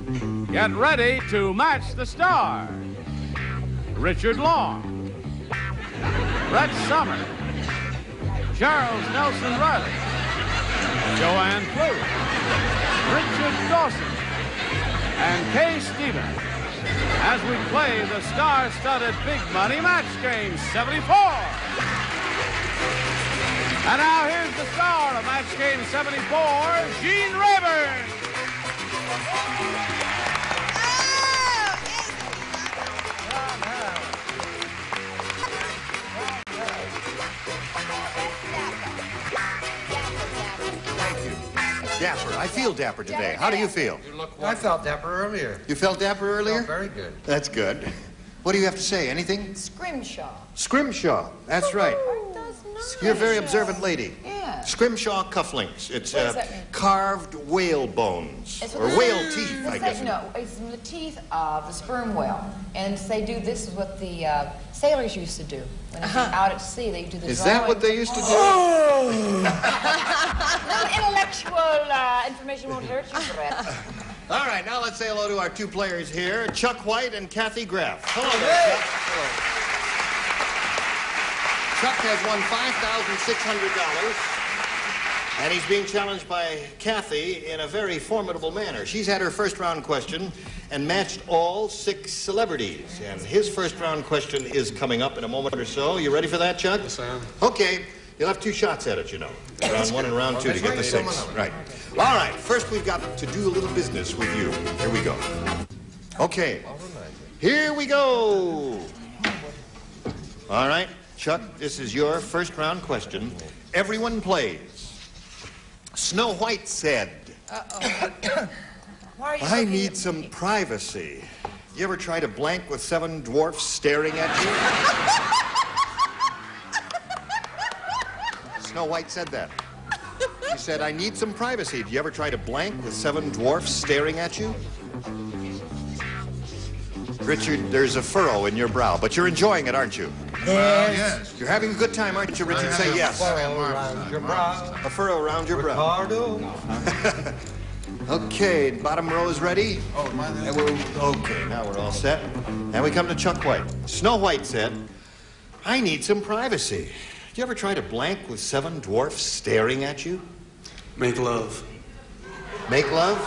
Get ready to match the stars. Richard Long, Brett Somers, Charles Nelson Riley, Joanne Fluke, Richard Dawson, and Kay Stevens as we play the star-studded Big Money Match Game 74. And now here's the star of Match Game 74, Gene Rayburn. Dapper. I feel dapper today. How do you feel? I felt dapper earlier. You felt dapper earlier? Felt very good. That's good. What do you have to say? Anything? Scrimshaw. Scrimshaw. That's right. You're a very observant lady. Yeah. Scrimshaw cufflinks. It's What does that mean? carved whale bones. Or whale teeth, I guess. No, it's from the teeth of the sperm whale. And they do this is what the sailors used to do. When they were out at sea, they do the Is that what they used to do? No intellectual information won't hurt you, Brett. All right, now let's say hello to our two players here, Chuck White and Kathy Graff. Hello there, Chuck. Hello. Chuck has won $5,600, and he's being challenged by Kathy in a very formidable manner. She's had her first-round question and matched all 6 celebrities. And his first-round question is coming up in a moment or so. You ready for that, Chuck? Yes, I am. Okay. You'll have 2 shots at it, you know. Round 1 and round 2 to get the 6. Right. All right. First, we've got to do a little business with you. Here we go. Okay. Here we go. All right. Chuck, this is your first round question. Everyone plays. Snow White said, I need some privacy. You ever try to blank with 7 dwarfs staring at you? Snow White said that. She said, I need some privacy. Do you ever try to blank with 7 dwarfs staring at you? Richard, there's a furrow in your brow, but you're enjoying it, aren't you? Yes. You're having a good time, aren't you, Richard? Say yes. Around your brow. A furrow around your brow. Ricardo. Okay, bottom row is ready. Oh, mine is. Okay, now we're all set. And we come to Chuck White. Snow White said, I need some privacy. Do you ever try to blank with 7 dwarfs staring at you? Make love. Make love?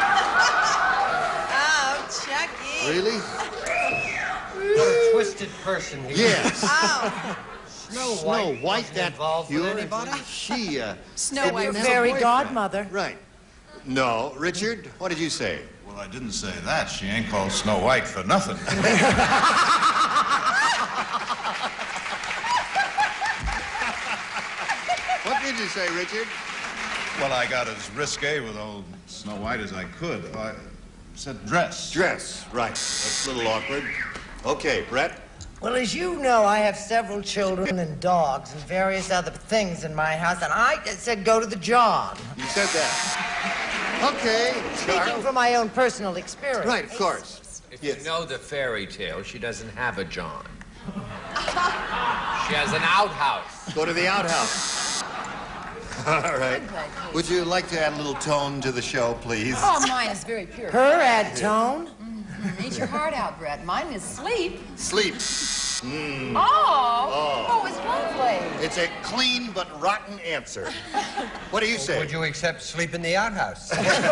Oh, Chucky. Really? What a twisted person he is. Yes. Oh, Snow Snow White, White, wasn't that involved with pure. anybody? She, Snow didn't White even was have a Fairy boyfriend. godmother. Right. No, Richard, what did you say? Well, I didn't say that. She ain't called Snow White for nothing. What did you say, Richard? Well, I got as risque with old Snow White as I could. I said dress. Dress. Right. That's a little awkward. Okay, Brett. Well, as you know, I have several children and dogs and various other things in my house, and I said go to the John. You said that. Okay. Speaking Charles. from my own personal experience. Right, of course. If Yes. you know the fairy tale, she doesn't have a John. She has an outhouse. Go to the outhouse. All right. Would you like to add a little tone to the show, please? Oh, mine is very pure. Her add tone. Eat your heart out, Brett. Mine is sleep. Sleep. Oh, it's lovely. It's a clean but rotten answer. What do you say? Would you accept sleep in the outhouse?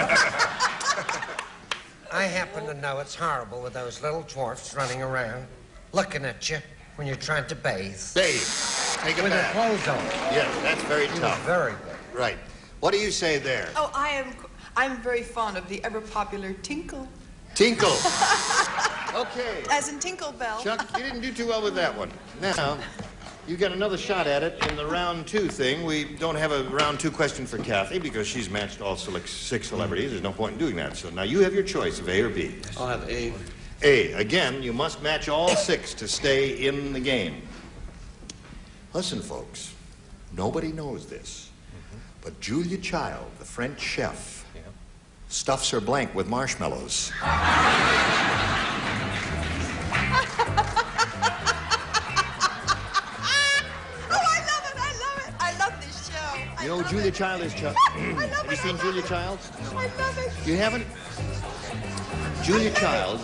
I happen to know it's horrible with those little dwarfs running around, looking at you when you're trying to bathe. Bathe. Take a With their bath. clothes on. Yes, that's very tough. Very good. Right. What do you say there? oh, I'm very fond of the ever popular Tinkle, Tinkle. Okay. as in Tinkle Bell. Chuck, you didn't do too well with that one. Now, you got another shot at it in the round 2 thing. We don't have a round 2 question for Kathy because she's matched all 6 celebrities. There's no point in doing that. So now you have your choice of A or B. I'll have A. A. Again, you must match all 6 to stay in the game. Listen, folks, nobody knows this, but Julia Child, the French chef, stuffs her blank with marshmallows. You know who Julia Child is, Chuck? Have you seen Julia Child? I love it. You haven't? Julia Child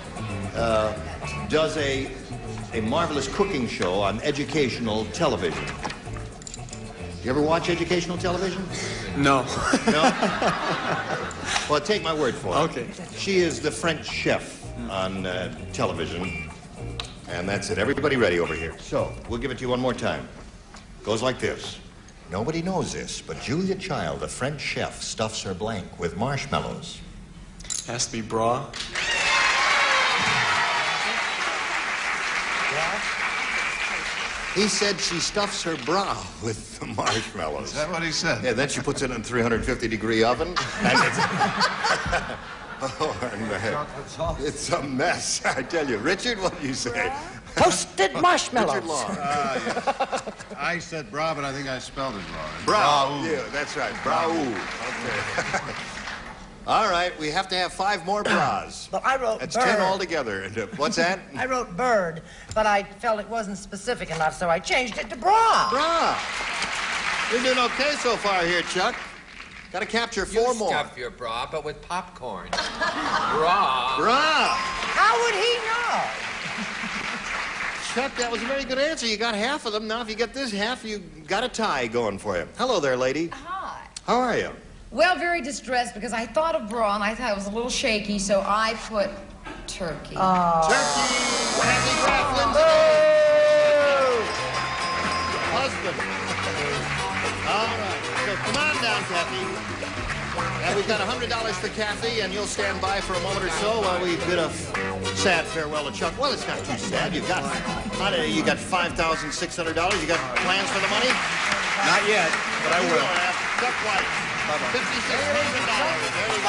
does a marvelous cooking show on educational television. You ever watch educational television? No. No? Well, take my word for it. Okay. She is the French chef on television. And that's it. Everybody ready over here. So, we'll give it to you one more time. Goes like this. Nobody knows this, but Julia Child, the French chef, stuffs her blank with marshmallows. Has to be bra. He said she stuffs her bra with the marshmallows. Is that what he said? Yeah, then she puts it in a 350-degree oven. And it's a mess, I tell you. Richard, what do you say? Toasted marshmallows. Richard Long. Yeah. I said bra, but I think I spelled it wrong. Bra. Yeah, that's right. Bra. Okay. All right, we have to have 5 more bras. But I wrote That's bird. 10 altogether. What's that? I wrote bird, but I felt it wasn't specific enough, so I changed it to bra. Bra. You're doing okay so far here, Chuck. Got to capture 4 more. Stuff your bra, but with popcorn. Bra. Bra. How would he know? Chuck, that was a very good answer. You got half of them. Now, if you get this half, you got a tie going for you. Hello there, lady. Hi. How are you? Well, very distressed because I thought of bra and I thought it was a little shaky, so I put turkey. Turkey. Kathy Claflin. Husband. All right. So come on down, Kathy. And we've got $100 for Kathy, and you'll stand by for a moment or so while we bid a sad farewell to Chuck. Well, it's not too sad. You got $5,600. You got plans for the money? Not yet, but I will. Chuck White. $5,600. There you go.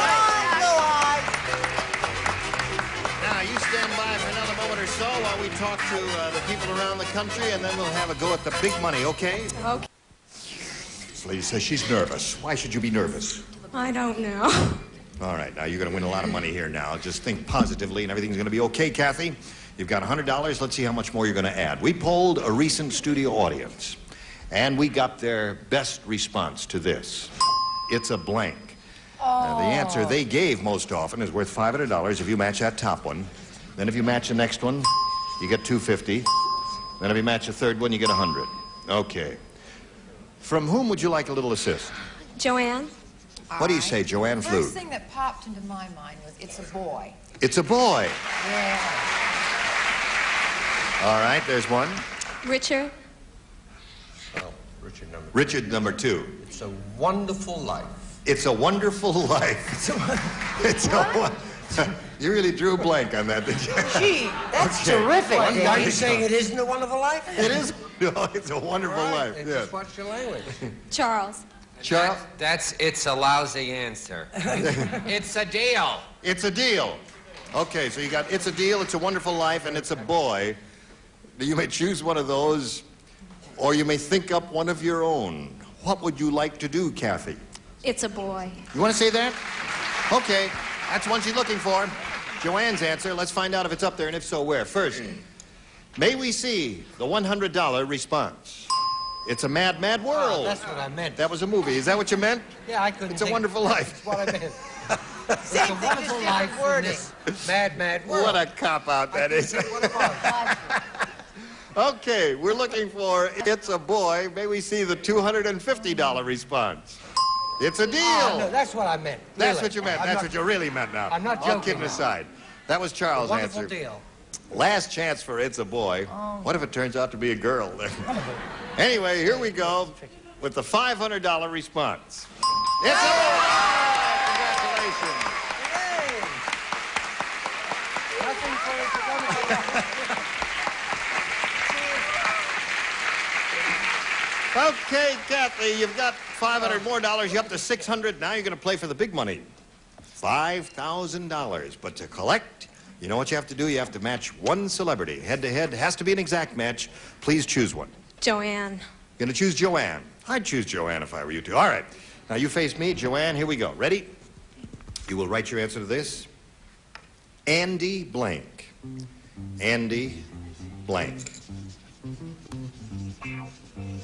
Now, you stand by for another moment or so while we talk to the people around the country, and then we'll have a go at the big money, okay? Okay. This lady says she's nervous. Why should you be nervous? I don't know. All right, now you're going to win a lot of money here now. Just think positively, and everything's going to be okay, Kathy. You've got $100. Let's see how much more you're going to add. We polled a recent studio audience, and we got their best response to this. It's a blank. Now, the answer they gave most often is worth $500 if you match that top one. Then if you match the next one, you get $250. Then if you match the third one, you get $100. Okay. From whom would you like a little assist? Joanne? What do you say, Joanne The Flute? first thing that popped into my mind was it's a boy. It's a boy. Yeah. All right, there's one. Richard? Oh, Richard number 2. Richard number 2. It's a wonderful life. It's a wonderful life. It's a You really drew a blank on that, did you? Gee, that's terrific. Are you saying it isn't a wonderful life? It is. No, it's a wonderful life. Then Yeah. just watch your language. Charles? Charles? It's a lousy answer. It's a deal. It's a deal. Okay, so you got it's a deal, it's a wonderful life, and it's a boy. You may choose one of those, or you may think up one of your own. What would you like to do, Kathy? It's a boy. You want to say that? Okay, that's one she's looking for. Joanne's answer. Let's find out if it's up there, and if so, where. First, may we see the $100 response? It's a mad, mad world. Oh, that's what I meant. That was a movie. Is that what you meant? Yeah, I couldn't It's a think- wonderful life. That's what I meant. It's Same a thing, wonderful just life different in wording. this mad, mad world. What a cop-out that is. What about Okay, we're looking for It's a Boy. May we see the $250 response? It's a deal. Oh, no, that's what I meant. That's Really. what you meant. I'm That's not- what you really meant now. I'm not All joking kidding now. aside. That was Charles' Wonderful answer. deal. Last chance for It's a Boy. What if it turns out to be a girl? Anyway, here we go with the $500 response. It's a boy! Congratulations. Nothing for it's a wonderful life. Okay, Kathy, you've got $500 more. You're up to $600. Now you're going to play for the big money. $5,000. But to collect, you know what you have to do? You have to match one celebrity. Head-to-head. Has to be an exact match. Please choose one. Joanne. Going to choose Joanne. I'd choose Joanne if I were you two. All right. Now you face me. Joanne, here we go. Ready? You will write your answer to this. Andy blank. Andy blank.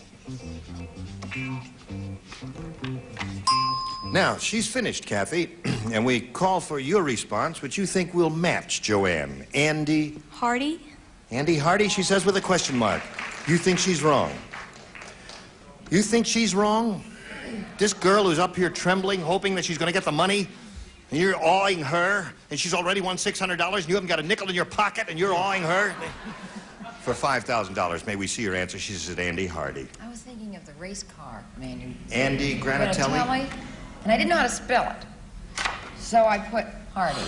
Now, she's finished, Kathy. And we call for your response, which you think will match Joanne. Andy? Hardy? Andy Hardy, she says with a question mark. You think she's wrong? You think she's wrong? This girl who's up here trembling, hoping that she's going to get the money, and you're awing her, and she's already won $600, and you haven't got a nickel in your pocket, and you're awing her? For $5,000, may we see your answer? She said Andy Hardy. I was thinking of the race car man. Andy Granatelli? And I didn't know how to spell it. So I put Hardy.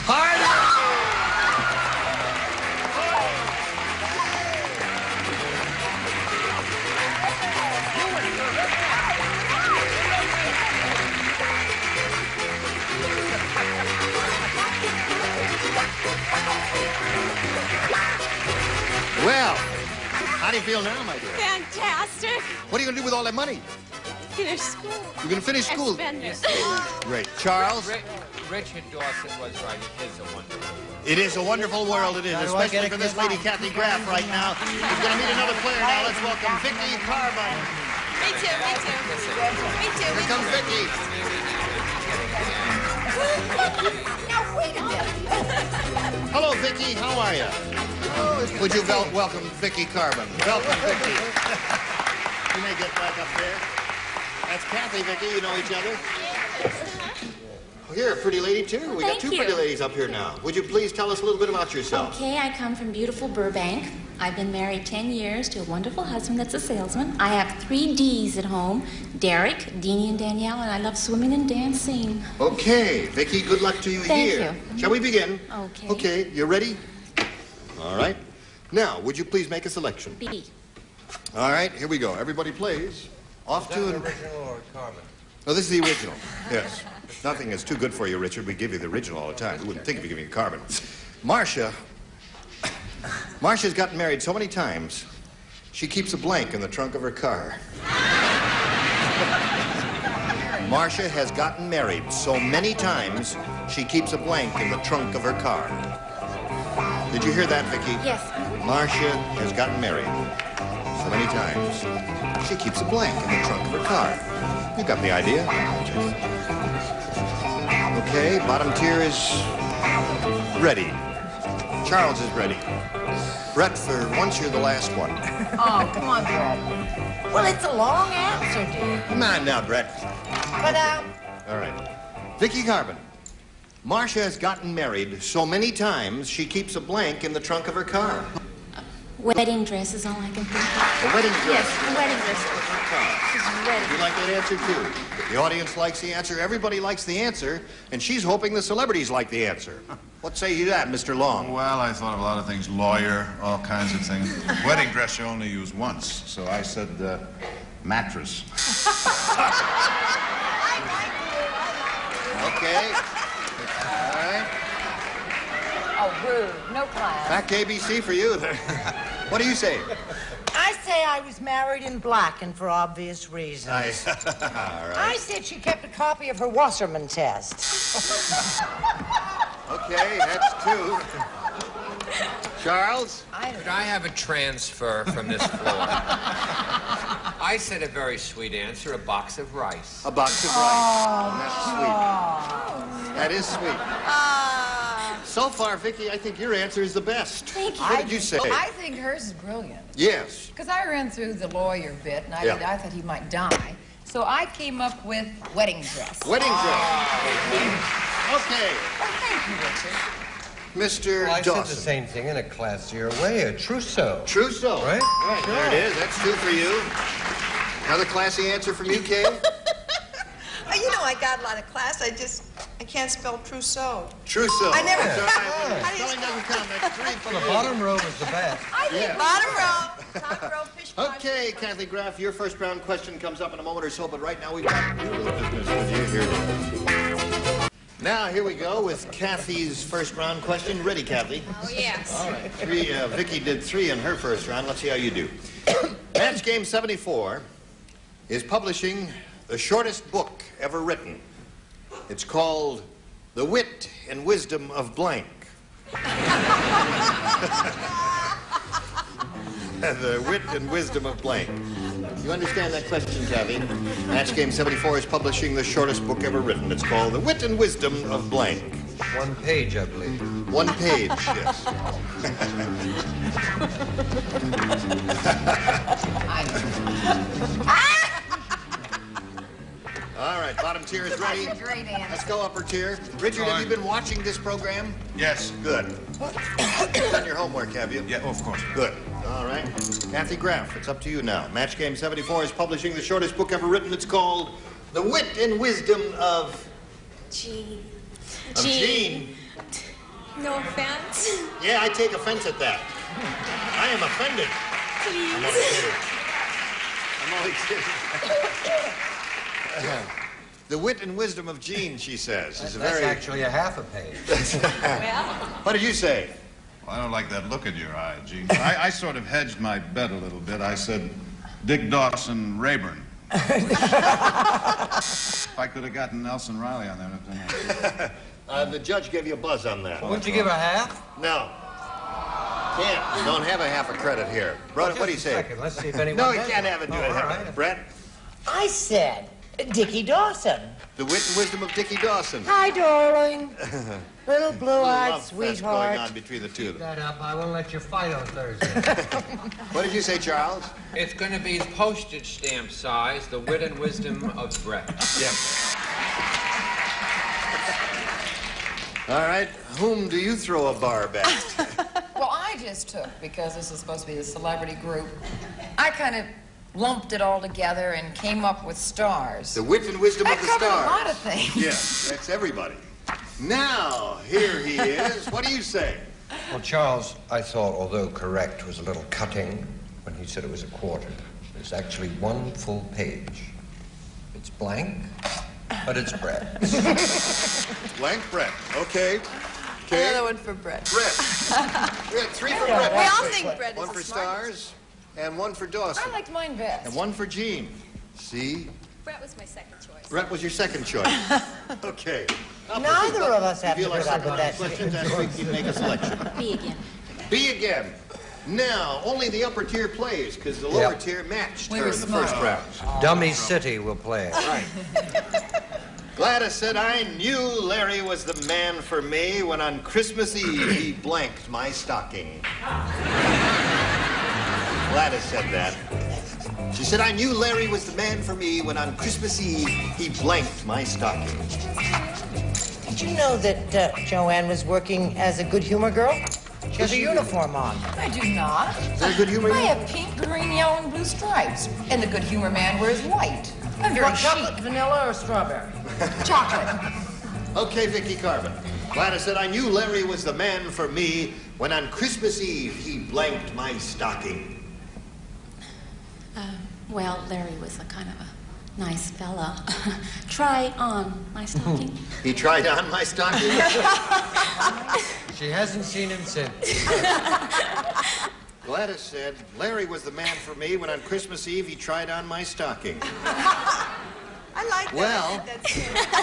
Well, how do you feel now, my dear? Fantastic. What are you going to do with all that money? Finish school. You're going to finish school? Spend it. Great. Charles? Richard Dawson was right. It is a wonderful world. It is a wonderful world, it is, especially for this lady, Kathy Graff, right now. We're going to meet another player now. Let's welcome Vicky Carbine. Me too, me too. Me too. Here comes Vicky. Now, wait a minute. Hello, Vicky. How are you? Would you welcome Vicky Carbine? Welcome, Vicky. You may get back up there. That's Kathy, Vicky. You know each other? Oh, you're a pretty lady, too. We got two pretty ladies up here now. Would you please tell us a little bit about yourself? Okay, I come from beautiful Burbank. I've been married 10 years to a wonderful husband that's a salesman. I have 3 Ds at home, Derek, Deanie, and Danielle, and I love swimming and dancing. Okay, Vicky, good luck to you here. Thank you. Shall we begin? Okay. Okay, you ready? All right. Now, would you please make a selection? B. All right, here we go. Everybody plays. Off to an... original or Carmen? Oh, this is the original. Yes. Nothing is too good for you, Richard. We give you the original all the time. We wouldn't think of you giving you Carbon. Marcia's gotten married so many times, she keeps a blank in the trunk of her car. Marcia has gotten married so many times, she keeps a blank in the trunk of her car. Did you hear that, Vicky? Yes. Marcia has gotten married so many times, she keeps a blank in the trunk of her car. You got the idea? Okay, bottom tier is ready. Charles is ready. Brett, for once you're the last one. Oh, come on, Brett. Well, it's a long answer, dear. Come on now, Brett. But, All right. Vicky Carbine. Marcia has gotten married so many times, she keeps a blank in the trunk of her car. Wedding dress is all I can think of. A wedding dress. Yes, a wedding dress. She's ready. You like that answer, too? The audience likes the answer. Everybody likes the answer. And she's hoping the celebrities like the answer. What say you to that, Mr. Long? Well, I thought of a lot of things. Lawyer, all kinds of things. Wedding dress you only use once, so I said mattress. Okay. All right. Oh, rude. No class. Back to ABC for you. What do you say? I say I was married in black and for obvious reasons. All right. I said she kept a copy of her Wasserman test. Okay, that's 2. Charles? Could I have a transfer from this floor? I said a very sweet answer, a box of rice. A box of rice. That's sweet. That is sweet. So far, Vicky, I think your answer is the best. Thank you. What did you say? I think hers is brilliant. Yes. Because I ran through the lawyer bit, and Yeah. I thought he might die. So I came up with wedding dress. Wedding dress. Okay. Oh, thank you, Richard. Mr. Well, I said the Dawson. same thing in a classier way, a trousseau. Trousseau. Right? Right, there it is. That's 2 for you. Another classy answer from you, Kay? You know, I got a lot of class. I can't spell trousseau. Trousseau. I never- That's all right. How do you Spelling spell doesn't count. That's 3 for The you. bottom row was the best. I think Yeah. bottom row, top row, fish pond. Okay, Kathy Graff, your first round question comes up in a moment or so, but right now we've got a little business with you. Here it is. Now, here we go with Kathy's first round question. Ready, Kathy? Oh, yes. All right. Vicky did 3 in her first round. Let's see how you do. Match Game 74 is publishing the shortest book ever written. It's called The Wit and Wisdom of Blank. The Wit and Wisdom of Blank. You understand that question, Kathy? Match Game 74 is publishing the shortest book ever written. It's called The Wit and Wisdom of Blank. 1 page, I believe. 1 page, yes. All right, bottom tier is ready. That's a great answer. Let's go upper tier. Richard, have you been watching this program? Yes. Good. You've done your homework, have you? Yeah, of course. Good. All right. Kathy Graff, it's up to you now. Match Game 74 is publishing the shortest book ever written. It's called The Wit and Wisdom of... Gene. Of Gene. No offense. Yeah, I take offense at that. I am offended. Please. I'm only kidding. The Wit and Wisdom of Gene, she says. That's actually a half a page. Well. What did you say? Well, I don't like that look in your eye, Gene. I sort of hedged my bet a little bit. I said Dick Dawson, Rayburn. If I could have gotten Nelson Riley on that. The judge gave you a buzz on that. Wouldn't you give a half? No. Can't. Don't have a half a credit here. Brett, what do you say? Second. Let's see if anyone No, you does can't it. have it. Do Oh, it. all right. Brett? I said Dickie Dawson. The Wit and Wisdom of Dickie Dawson. Hi, darling. Little blue-eyed Love fest sweetheart. going on between the two of Keep them. that up. I won't let you fight on Thursday. What did you say, Charles? It's going to be postage stamp size, the wit and wisdom of Brett. Yes. All right. Whom do you throw a barb at? Well, I just took, because this is supposed to be a celebrity group, I kind of lumped it all together and came up with stars. The Wit and Wisdom That of the covered Stars. a lot of things. Yes, that's everybody. Now, here he is. What do you say? Well, Charles, I thought, although correct, was a little cutting when he said it was a quarter. It's actually 1 full page. It's blank, but it's Brett. Blank Brett. Okay. Another one for Brett. Brett. We had 3 for Brett. We all think Brett is 1 the for smartest. Stars and 1 for Dawson. I liked mine best. And 1 for Gene. See? Brett was my second choice. Brett was your second choice. Okay. Neither of us have If you to like put up with that. questions, ask me to make a selection. B again. B again. Now, only the upper tier plays, because the lower Yep. tier matched We her were in the smart. first round. Dummy City will play it. Right. Gladys said, I knew Larry was the man for me when on Christmas Eve he blanked my stocking. Gladys said that. She said, I knew Larry was the man for me when on Christmas Eve he blanked my stocking. Did you know that Joanne was working as a good humor girl? She has a uniform on. I do not. Is that a good humor? I have pink, green, yellow, and blue stripes. And the good humor man wears white. I'm very Want chocolate, chic. vanilla, or strawberry? Chocolate. Okay, Vicky Carvin. Gladys said, I knew Larry was the man for me when on Christmas Eve he blanked my stocking. Well, Larry was a kind of a nice fella. Try on my stocking. He tried on my stocking? She hasn't seen him since. Gladys said, Larry was the man for me when on Christmas Eve he tried on my stocking. I like that. Well. I think that's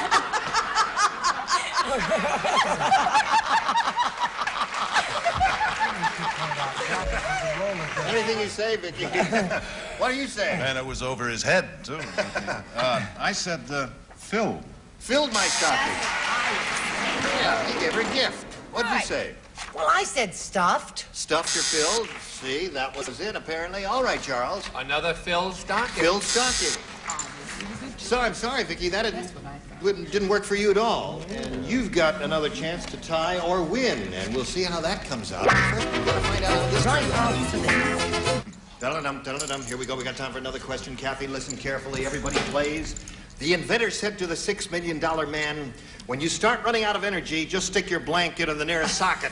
Anything you say, Vicky. What do you say? And it was over his head, too. I said, Phil. Filled my stocking. Yeah, he gave her a gift. What did you Right. say? Well, I said stuffed. Stuffed or filled? See, that was it, apparently. All right, Charles. Another filled stocking. Filled stocking. So I'm sorry, Vicky, that didn't work for you at all. And you've got another chance to tie or win, and we'll see how that comes out. First, we've got to find out how this turns out. Da-da-dum, da-da-dum. Here we go. We got time for another question. Kathy, listen carefully. Everybody plays. The inventor said to the $6 million man, when you start running out of energy, just stick your blanket in the nearest socket.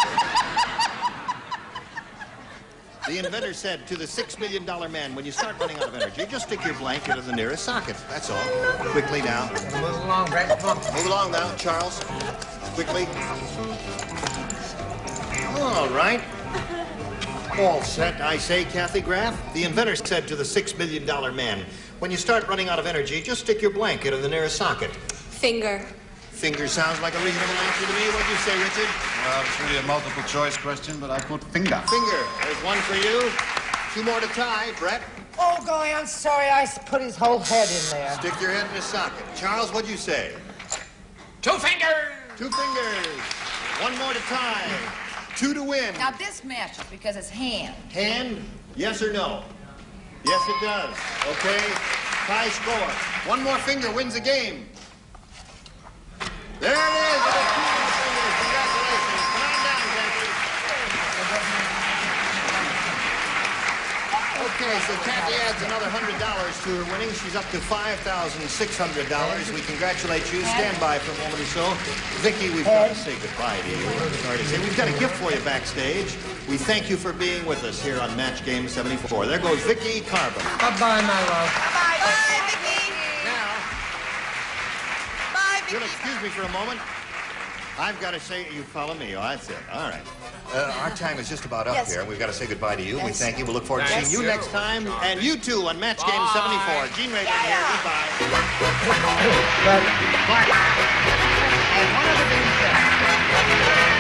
The inventor said to the $6 million man, when you start running out of energy, just stick your blanket in the nearest socket. That's all. Quickly now. Move along, Brett. Come on. Move along now, Charles. Quickly. All right. All set, I say, Kathy Graff. The inventor said to the $6 million man, when you start running out of energy, just stick your blanket in the nearest socket. Finger. Finger sounds like a reasonable answer to me. What'd you say, Richard? Well, it's really a multiple choice question, but I put finger. Finger. There's one for you. 2 more to tie. Brett? Oh, golly, I'm sorry. I put his whole head in there. Stick your head in his socket. Charles, what'd you say? 2 fingers! 2 fingers. 1 more to tie. 2 to win. Now, this matches because it's hand. Hand? Yes or no? Yes, it does. Okay. Tie score. 1 more finger wins the game. There it is. It is 2 more fingers. Congratulations. Come on down, Jackie. Okay, so Kathy adds another $100 to her winning. She's up to $5,600. We congratulate you. Stand by for a moment or so. Vicki, we've got to say goodbye to you. Sorry to say. We've got a gift for you backstage. We thank you for being with us here on Match Game 74. There goes Vicki Carbon. Bye-bye, my love. Bye, Vicki. Now, Bye, you'll Vicki. excuse me for a moment. I've got to say, you follow me. Oh, that's it. All right. Our time is just about up Yes. here, and we've got to say goodbye to you. We Yes. thank you. We'll look forward to Thank seeing you you. next time. And you too on Match Game 74. Gene Raven here. Goodbye. But, and one other thing to say.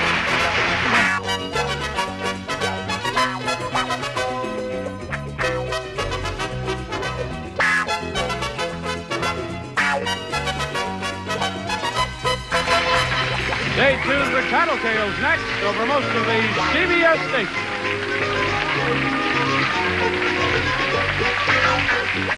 Stay tuned for Tattletales next over most of these CBS stations.